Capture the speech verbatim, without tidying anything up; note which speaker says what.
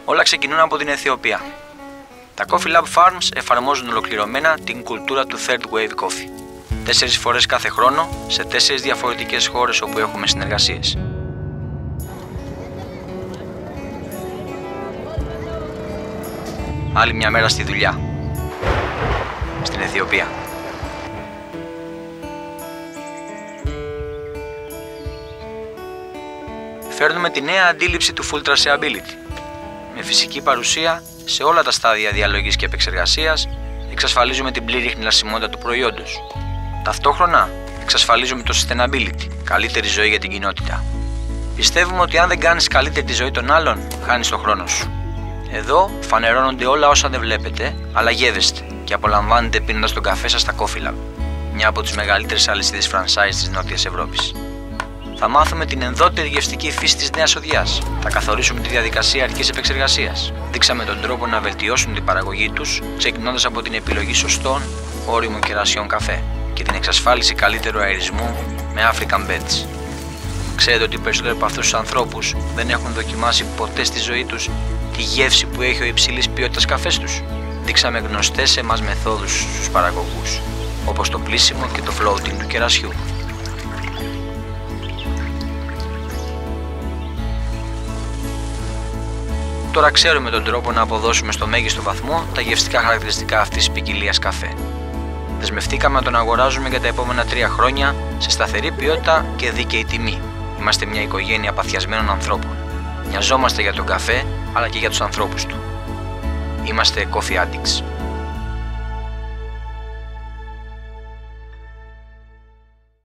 Speaker 1: Όλα ξεκινούν από την Αιθιοπία. Τα CoffeeLab Farms εφαρμόζουν ολοκληρωμένα την κουλτούρα του Third Wave Coffee. Τέσσερις φορές κάθε χρόνο, σε τέσσερις διαφορετικές χώρες όπου έχουμε συνεργασίες. Άλλη μια μέρα στη δουλειά. Στην Αιθιοπία. Φέρνουμε τη νέα αντίληψη του full traceability, με φυσική παρουσία σε όλα τα στάδια διαλογής και επεξεργασίας. Εξασφαλίζουμε την πλήρη χνηλασιμότητα του προϊόντος. Ταυτόχρονα εξασφαλίζουμε το sustainability, καλύτερη ζωή για την κοινότητα. Πιστεύουμε ότι αν δεν κάνεις καλύτερη τη ζωή των άλλων, χάνεις τον χρόνο σου. Εδώ φανερώνονται όλα όσα δεν βλέπετε, αλλά γεύεστε και απολαμβάνετε πίνοντας τον καφέ σας στα CoffeeLab, μια από τις μεγαλύτερες αλυσίδες franchise της Νότιας Ευρώπης. Θα μάθουμε την ενδότερη γευστική φύση της νέας οδιάς. Θα καθορίσουμε τη διαδικασία αρχικής επεξεργασίας. Δείξαμε τον τρόπο να βελτιώσουν την παραγωγή τους, ξεκινώντας από την επιλογή σωστών, όριμων κερασιών καφέ και την εξασφάλιση καλύτερου αερισμού με African Beds. Ξέρετε ότι οι περισσότεροι από αυτούς τους ανθρώπους δεν έχουν δοκιμάσει ποτέ στη ζωή τους τη γεύση που έχει ο υψηλής ποιότητας καφές τους. Δείξαμε γνωστές σε εμάς μεθόδους στους παραγωγούς, όπως το πλύσιμο και το floating του κερασιού. Τώρα ξέρουμε τον τρόπο να αποδώσουμε στο μέγιστο βαθμό τα γευστικά χαρακτηριστικά αυτής της ποικιλίας καφέ. Δεσμευτήκαμε να τον αγοράζουμε για τα επόμενα τρία χρόνια σε σταθερή ποιότητα και δίκαιη τιμή. Είμαστε μια οικογένεια παθιασμένων ανθρώπων. Νοιαζόμαστε για τον καφέ, αλλά και για τους ανθρώπους του. Είμαστε coffee addicts.